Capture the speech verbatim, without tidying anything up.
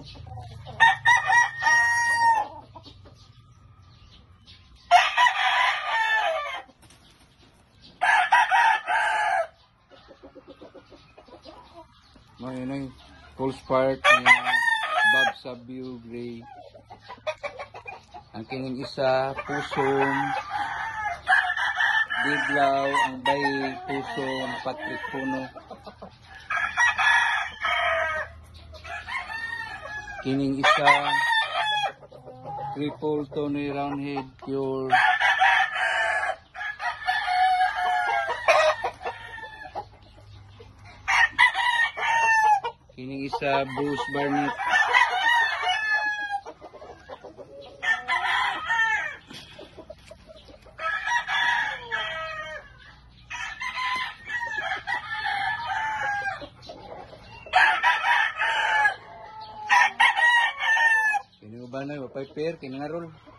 No, yun ang full spark ng Bob Sabio Gray. Ang kining isa, pusong biglaw, ang bay pusong Patrick Puno. Kining isa, triple Tony Roundhead pure. Kining isa, Bruce Barnett. Kining uban na, mapay pair, kining arol.